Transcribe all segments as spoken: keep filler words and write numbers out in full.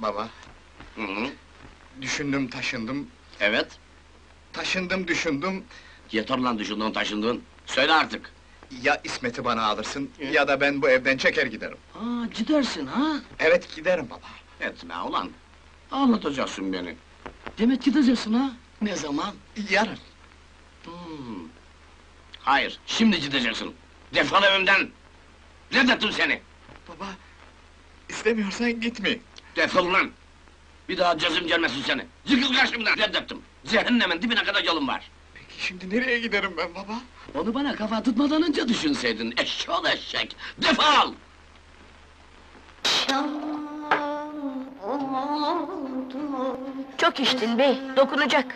Baba, Hı hı. düşündüm taşındım, Evet. taşındım düşündüm... Yeter lan düşündüğün taşındığın. Söyle artık. Ya İsmet'i bana alırsın, Hı. ya da ben bu evden çeker giderim. Aa, gidersin ha? Evet, giderim baba. Etme ulan. Ağlatacaksın beni. Demek gideceksin ha? Ne zaman? Yarın. Hmm. Hayır, şimdi gideceksin. Defol evimden! Reddettim seni! Baba, istemiyorsan gitme. Defol lan! Bir daha cazım gelmesin seni! Yıkıl karşımdan! Reddettim! Cehennemin dibine kadar yolum var! Peki şimdi nereye giderim ben baba? Onu bana kafa tutmadan önce düşünseydin, eşşoğlu eşek! Defol! Çok içtin bey, dokunacak.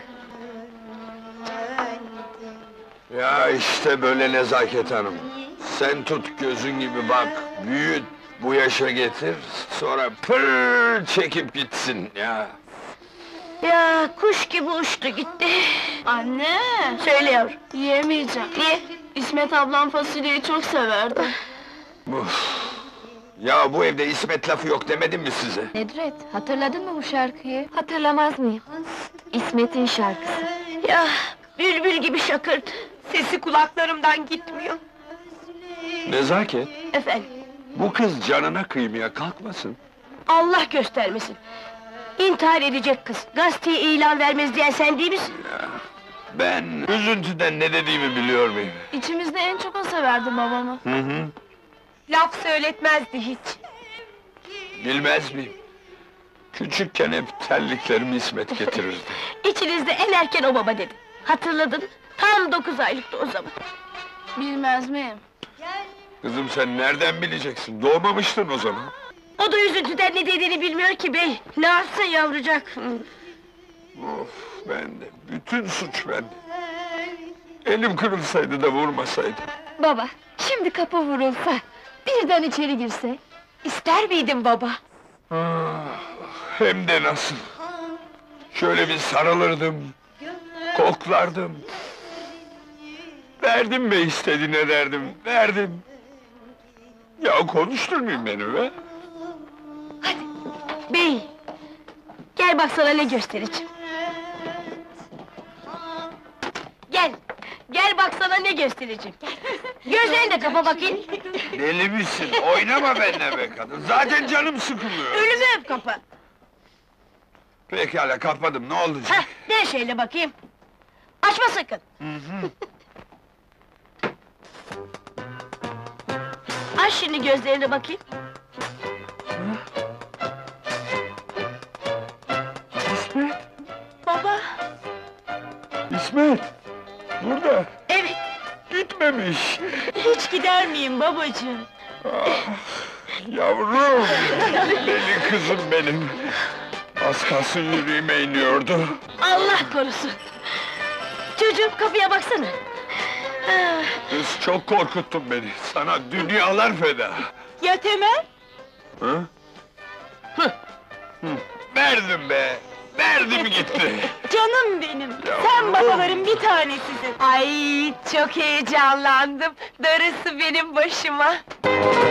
Ya işte böyle Nezaket Hanım. Sen tut gözün gibi bak, büyüt, bu yaşa getir, sonra pır çekip gitsin ya. Ya kuş gibi uçtu gitti. Anne! Söyle yavrum. Yiyemeyeceğim. Niye? İsmet ablam fasulyeyi çok severdi. Uf! Ya bu evde İsmet lafı yok demedim mi size? Nedret, hatırladın mı bu şarkıyı? Hatırlamaz mıyım? İsmet'in şarkısı. Ya bülbül gibi şakırdı. Sesi kulaklarımdan gitmiyor. Nezaket, Efendim, bu kız canına kıymaya kalkmasın. Allah göstermesin. İntihar edecek kız. Gazeteye ilan vermez diyen sen değil misin? Ben üzüntüden ne dediğimi biliyor muyum? İçimizde en çok o severdi babamı. Hı hı. Laf söyletmezdi hiç. Bilmez miyim? Küçükken hep terliklerimi İsmet getirirdi. İçinizde en erken o baba dedi. Hatırladın mı? Tam dokuz aylıktı o zaman. Bilmez miyim? Kızım sen nereden bileceksin? Doğmamıştın o zaman. O da üzüntüden ne dediğini bilmiyor ki bey. Ne yapsın yavrucak? Of, bende, bütün suç bende. Elim kırılsaydı da vurmasaydı. Baba, şimdi kapı vurulsa, birden içeri girse, ister miydin baba? Ah, hem de nasıl! Şöyle bir sarılırdım, koklardım. Verdim be istediğine derdim, verdim. Ya konuşturmayın beni be! Bey! Gel bak sana ne göstereceğim. Gel! Gel bak sana ne göstereceğim. Gözlerini de kapa bakayım. Deli misin? Oynama benimle be kadın! Zaten canım sıkılıyor! Ölümü öp kapa. Pekala kapadım, ne olacak? Hah, de şöyle bakayım. Açma sakın. Aç şimdi gözlerini bakayım. İsmet! Baba! İsmet! Burada! Evet, Gitmemiş! hiç gider miyim babacığım? Ah, yavrum! Deli kızım benim! Az kalsın yüreğime iniyordu. Allah korusun! Çocuğum kapıya baksana! Ah, Kız çok korkuttun beni, sana dünyalar feda! ya Temel? Hı? Hı. Verdim be! Verdim gitti! Canım benim! Yavrum! Sen babaların bir tanesisin! Ay çok heyecanlandım! Darısı benim başıma!